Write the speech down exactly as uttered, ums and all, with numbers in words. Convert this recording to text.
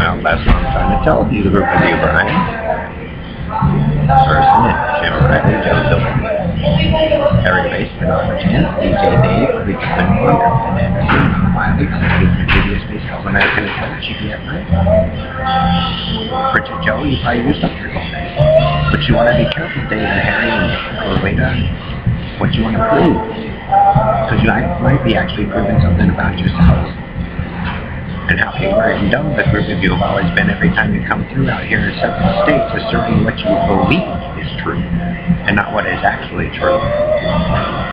Well, that's what I'm trying to tell you, the group of you, Brian. Person is Jim Riley, Joe Silver, Harry Bass, Bernard Chan, D J Dave, Lisa Finmore, and Anderson, Wiley, Executive Media Space, South American Intelligence, G P F, right? Richard Joe, you probably used up your whole day. But you want to be careful, Dave and Harry, and or wait on what you want to prove. Because you might be actually proving something about yourselves. And how ignorant and dumb the group of you have always been every time you come through out here in certain states asserting what you believe is true and not what is actually true.